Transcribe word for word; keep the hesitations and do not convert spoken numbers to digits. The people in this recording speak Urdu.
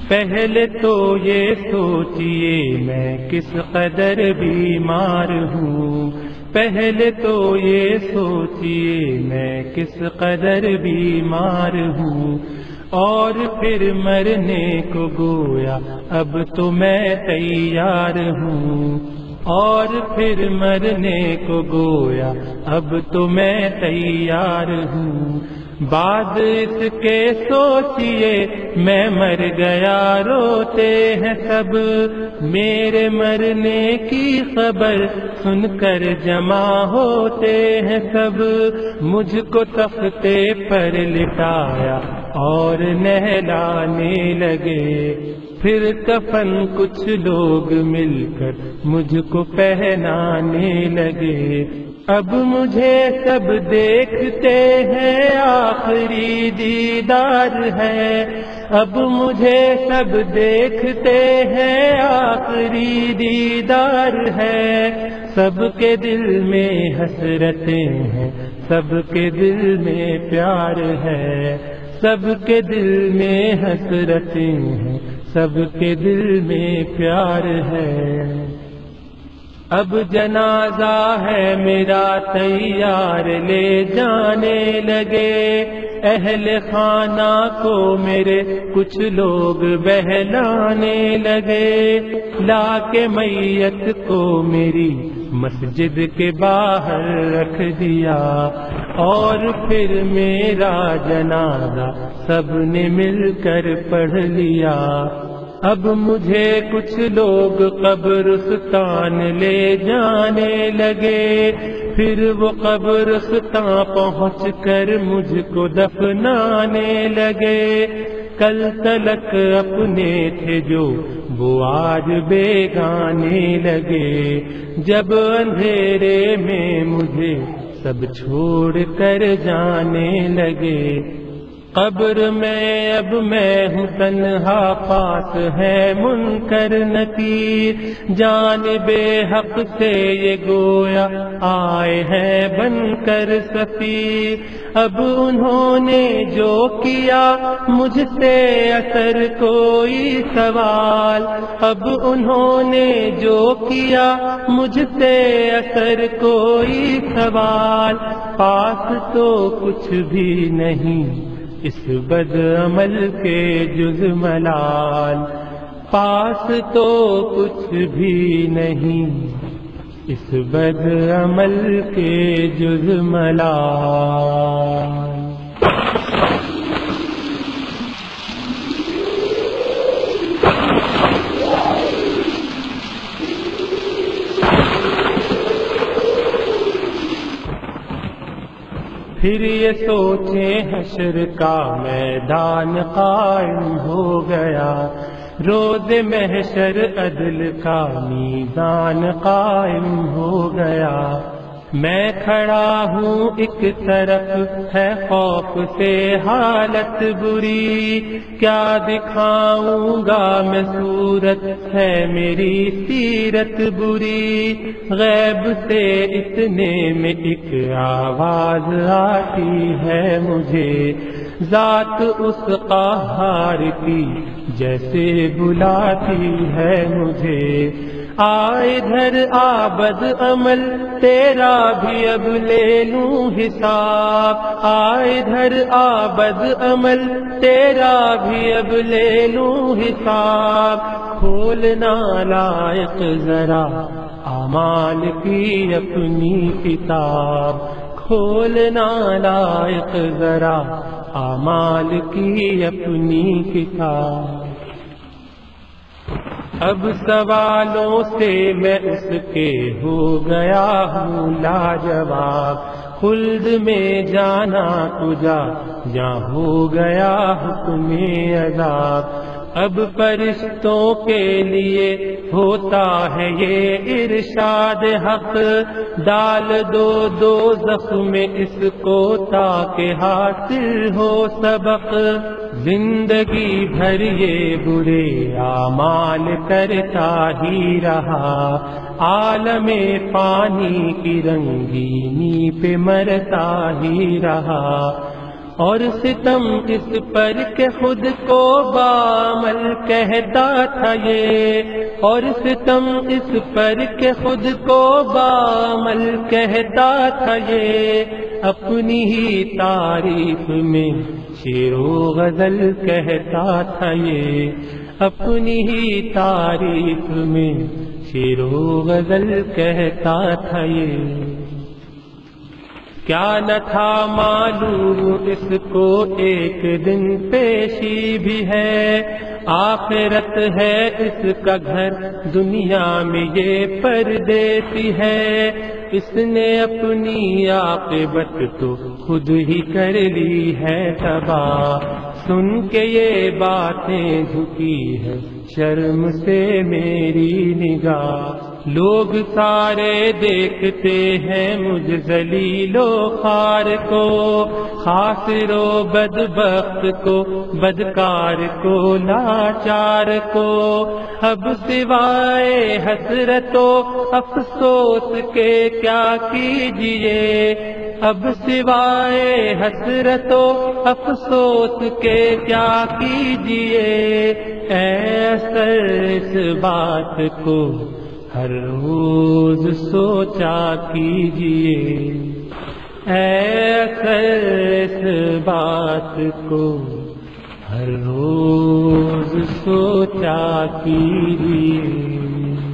پہلے تو یہ سوچئے میں کس قدر بیمار ہوں، پہلے تو یہ سوچئے میں کس قدر بیمار ہوں، اور پھر مرنے کو گویا اب تو میں تیار ہوں، اور پھر مرنے کو گویا اب تو میں تیار ہوں۔ بعد اس کے سوچئے میں مر گیا روتے ہیں سب، میرے مرنے کی خبر سن کر جمع ہوتے ہیں سب، مجھ کو تختے پر لٹایا اور نہلانے لگے، پھر کفن کچھ لوگ مل کر مجھ کو پہنانے لگے۔ اب مجھے سب دیکھتے ہیں آخری دیدار ہے، اب مجھے سب دیکھتے ہیں آخری دیدار ہے، سب کے دل میں حسرتیں ہیں، سب کے دل میں پیار ہے، سب کے دل میں حسرتیں ہیں، سب کے دل میں پیار ہے۔ اب جنازہ ہے میرا تیار لے جانے لگے، اہل خانہ کو میرے کچھ لوگ بہلانے لگے، لا کے میت کو میری مسجد کے باہر رکھ دیا، اور پھر میرا جنازہ سب نے مل کر پڑھ لیا۔ اب مجھے کچھ لوگ قبرستان لے جانے لگے، پھر وہ قبرستان پہنچ کر مجھ کو دفنانے لگے، کل تلک اپنے تھے جو وہ آج بیگانے لگے، جب اندھیرے میں مجھے سب چھوڑ کر جانے لگے، قبر میں اب میں ہوں تنہا، پاس ہے منکر نکیر، جانب حق سے یہ گویا آئے ہیں بن کر سفیر، اب انہوں نے جو کیا مجھ سے اثر کوئی سوال، اب انہوں نے جو کیا مجھ سے اثر کوئی سوال، پاس تو کچھ بھی نہیں اس بد عمل کے جز ملال، پاس تو کچھ بھی نہیں اس بد عمل کے جز ملال۔ پھر یہ سوچیں حشر کا میدان قائم ہو گیا، روز محشر عدل کا میزان قائم ہو گیا، میں کھڑا ہوں ایک طرف ہے خوف سے حالت بری، کیا دکھاؤں گا میں صورت ہے میری سیرت بری، غیب سے اتنے میں ایک آواز آتی ہے مجھے، ذات اس قہار کی جیسے بلاتی ہے مجھے، آ ادھر آ بد عمل تیرا بھی اب لے لوں حساب، آ ادھر آ بد عمل تیرا بھی اب لے لوں حساب، کھولنا لائق ذرا اعمال کی اپنی کتاب، کھولنا لائق ذرا اعمال کی اپنی کتاب۔ اب سوالوں سے میں اس کے ہو گیا ہوں لاجواب، خلد میں جانا تجھا جہاں ہو گیا حکم عذاب، اب فرشتوں کے لیے ہوتا ہے یہ ارشاد حق، ڈال دو دوزخ میں اس کو تاکہ حاصل ہو سبق، زندگی بھر یہ برے اعمال کرتا ہی رہا، عالم فانی کی رنگینی پہ مرتا ہی رہا، اور ستم اس پر کہ خود کو بعمل کہتا تھا یہ، اور ستم اس پر کہ خود کو بعمل کہتا تھا یہ، اپنی ہی تعریف میں شعر و غزل کہتا تھا یہ، اپنی ہی تعریف میں شعر و غزل کہتا تھا یہ۔ کیا نہ تھا معلوم اس کو ایک دن پیشی بھی ہے، آخرت ہے اس کا گھر دنیا میں یہ پردیسی ہے، اس نے اپنی عاقبت تو خود ہی کر لی ہے تباہ، سن کے یہ باتیں جھکی ہے شرم سے میری نگاہ، لوگ سارے دیکھتے ہیں مجھ ذلیل و خوار کو، خاسر و بدبخت کو، بدکار کو، لاچار کو، اب سوائے حسرت و افسوس کے کیا کیجیے، اب سوائے حسرت و افسوس کے کیا کیجیے، ایسا اس بات کو ہر روز سوچا کیجیے، ایسا اس بات کو ہر روز سوچا کیجیے۔